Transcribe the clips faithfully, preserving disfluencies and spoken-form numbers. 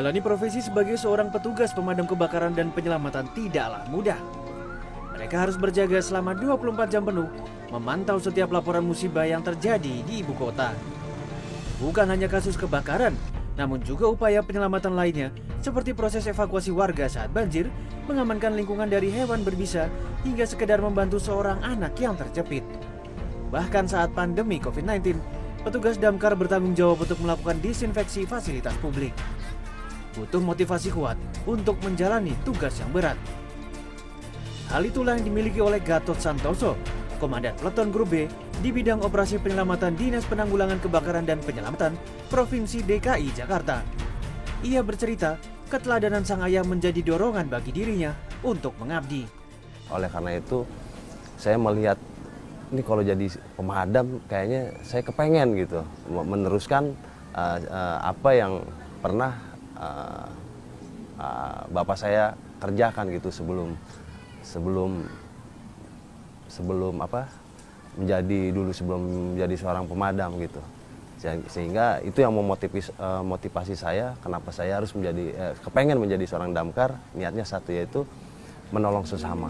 Menjalani profesi sebagai seorang petugas pemadam kebakaran dan penyelamatan tidaklah mudah. Mereka harus berjaga selama dua puluh empat jam penuh, memantau setiap laporan musibah yang terjadi di ibu kota. Bukan hanya kasus kebakaran, namun juga upaya penyelamatan lainnya, seperti proses evakuasi warga saat banjir, mengamankan lingkungan dari hewan berbisa, hingga sekedar membantu seorang anak yang terjepit. Bahkan saat pandemi covid sembilan belas, petugas damkar bertanggung jawab untuk melakukan disinfeksi fasilitas publik. Butuh motivasi kuat untuk menjalani tugas yang berat. Hal itulah yang dimiliki oleh Gatot Santoso, Komandan Peleton Grup B di bidang operasi penyelamatan Dinas Penanggulangan Kebakaran dan Penyelamatan Provinsi D K I Jakarta. Ia bercerita, keteladanan sang ayah menjadi dorongan bagi dirinya untuk mengabdi. Oleh karena itu, saya melihat ini kalau jadi pemadam kayaknya saya kepengen gitu meneruskan uh, uh, apa yang pernah uh, uh, bapak saya kerjakan gitu sebelum sebelum sebelum apa menjadi dulu sebelum menjadi seorang pemadam gitu. Sehingga itu yang memotivasi uh, motivasi saya kenapa saya harus menjadi uh, kepengen menjadi seorang damkar. Niatnya satu, yaitu menolong sesama.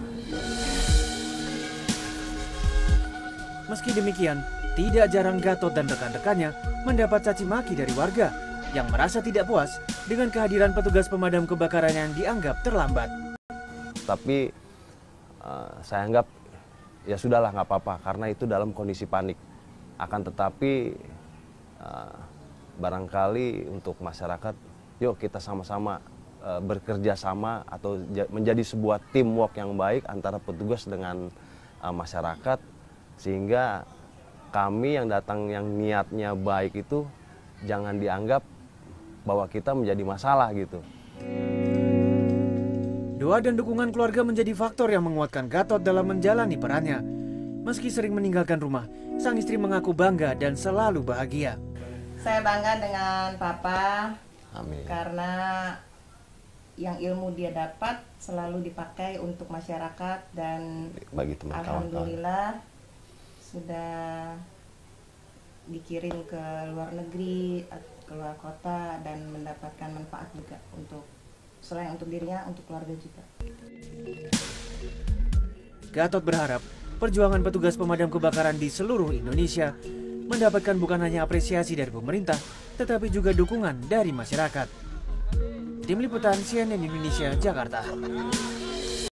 Meski demikian, tidak jarang Gatot dan rekan-rekannya mendapat caci maki dari warga yang merasa tidak puas dengan kehadiran petugas pemadam kebakaran yang dianggap terlambat. Tapi uh, saya anggap ya sudahlah, nggak apa-apa, karena itu dalam kondisi panik. Akan tetapi uh, barangkali untuk masyarakat, yuk kita sama-sama uh, bekerja sama atau menjadi sebuah teamwork yang baik antara petugas dengan uh, masyarakat, sehingga kami yang datang yang niatnya baik itu jangan dianggap bahwa kita menjadi masalah gitu. Doa dan dukungan keluarga menjadi faktor yang menguatkan Gatot dalam menjalani perannya. Meski sering meninggalkan rumah, sang istri mengaku bangga dan selalu bahagia. Saya bangga dengan Papa. Amin. Karena yang ilmu dia dapat selalu dipakai untuk masyarakat dan bagi teman alhamdulillah sudah dikirim ke luar negeri, ke luar kota, dan mendapatkan manfaat juga untuk selain untuk dirinya, untuk keluarga juga. Gatot berharap perjuangan petugas pemadam kebakaran di seluruh Indonesia mendapatkan bukan hanya apresiasi dari pemerintah, tetapi juga dukungan dari masyarakat. Tim Liputan C N N Indonesia, Jakarta.